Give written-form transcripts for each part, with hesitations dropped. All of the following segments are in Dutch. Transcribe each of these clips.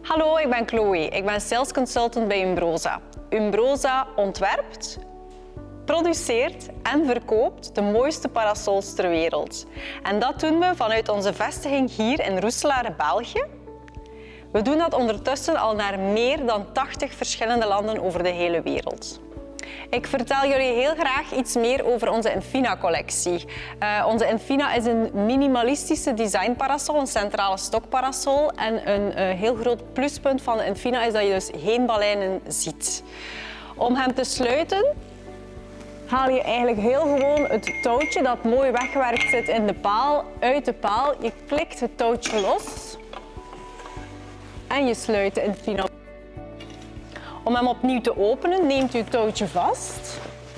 Hallo, ik ben Chloe. Ik ben sales consultant bij Umbrosa. Umbrosa ontwerpt, produceert en verkoopt de mooiste parasols ter wereld. En dat doen we vanuit onze vestiging hier in Roeselare, België. We doen dat ondertussen al naar meer dan 80 verschillende landen over de hele wereld. Ik vertel jullie heel graag iets meer over onze Infina-collectie. Onze Infina is een minimalistische designparasol, een centrale stokparasol. En een heel groot pluspunt van de Infina is dat je dus geen baleinen ziet. Om hem te sluiten haal je eigenlijk heel gewoon het touwtje dat mooi weggewerkt zit in de paal uit de paal. Je klikt het touwtje los en je sluit de Infina. Om hem opnieuw te openen, neemt u het touwtje vast.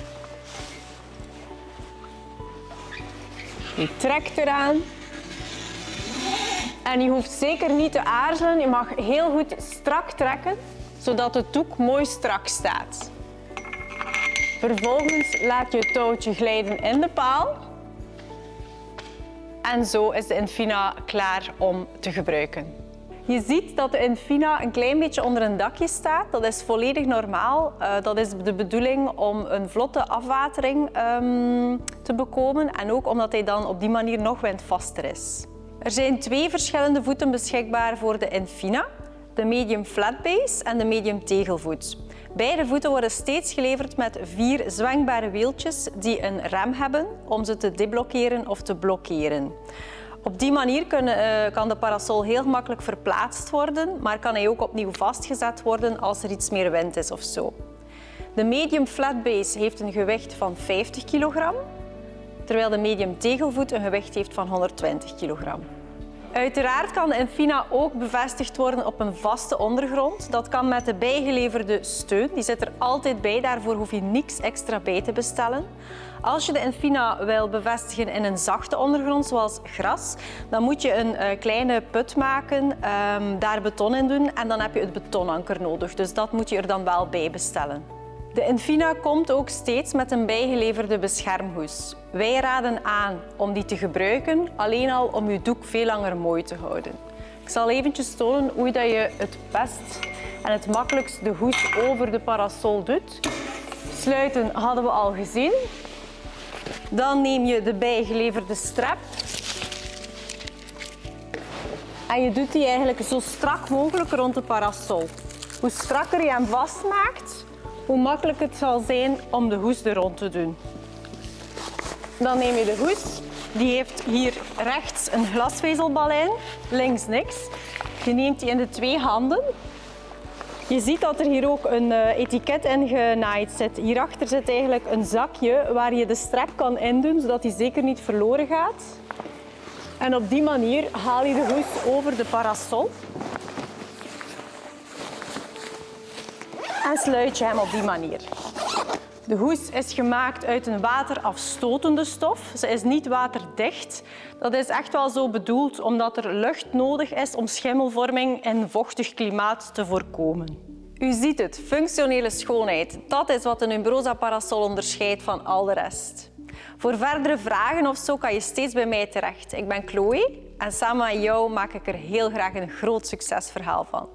Je trekt eraan. En je hoeft zeker niet te aarzelen. Je mag heel goed strak trekken, zodat de doek mooi strak staat. Vervolgens laat je het touwtje glijden in de paal. En zo is de Infina klaar om te gebruiken. Je ziet dat de Infina een klein beetje onder een dakje staat. Dat is volledig normaal. Dat is de bedoeling om een vlotte afwatering te bekomen en ook omdat hij dan op die manier nog windvaster is. Er zijn 2 verschillende voeten beschikbaar voor de Infina. De medium flatbase en de medium tegelvoet. Beide voeten worden steeds geleverd met 4 zwengbare wieltjes die een rem hebben om ze te deblokkeren of te blokkeren. Op die manier kan de parasol heel gemakkelijk verplaatst worden, maar kan hij ook opnieuw vastgezet worden als er iets meer wind is of zo. De medium flatbase heeft een gewicht van 50 kilogram, terwijl de medium tegelvoet een gewicht heeft van 120 kilogram. Uiteraard kan de Infina ook bevestigd worden op een vaste ondergrond. Dat kan met de bijgeleverde steun. Die zit er altijd bij, daarvoor hoef je niks extra bij te bestellen. Als je de Infina wil bevestigen in een zachte ondergrond, zoals gras, dan moet je een kleine put maken, daar beton in doen en dan heb je het betonanker nodig. Dus dat moet je er dan wel bij bestellen. De Infina komt ook steeds met een bijgeleverde beschermhoes. Wij raden aan om die te gebruiken, alleen al om je doek veel langer mooi te houden. Ik zal eventjes tonen hoe je het best en het makkelijkst de hoes over de parasol doet. Sluiten hadden we al gezien. Dan neem je de bijgeleverde strap en je doet die eigenlijk zo strak mogelijk rond de parasol. Hoe strakker je hem vastmaakt, hoe makkelijker het zal zijn om de hoes er rond te doen. Dan neem je de hoes. Die heeft hier rechts een glasvezelbalijn, links niks. Je neemt die in de 2 handen. Je ziet dat er hier ook een etiket in genaaid zit. Hierachter zit eigenlijk een zakje waar je de strap kan indoen, zodat die zeker niet verloren gaat. En op die manier haal je de hoes over de parasol. En sluit je hem op die manier. De hoes is gemaakt uit een waterafstotende stof. Ze is niet waterdicht. Dat is echt wel zo bedoeld omdat er lucht nodig is om schimmelvorming in een vochtig klimaat te voorkomen. U ziet het, functionele schoonheid. Dat is wat een Umbrosa parasol onderscheidt van al de rest. Voor verdere vragen of zo kan je steeds bij mij terecht. Ik ben Chloe en samen met jou maak ik er heel graag een groot succesverhaal van.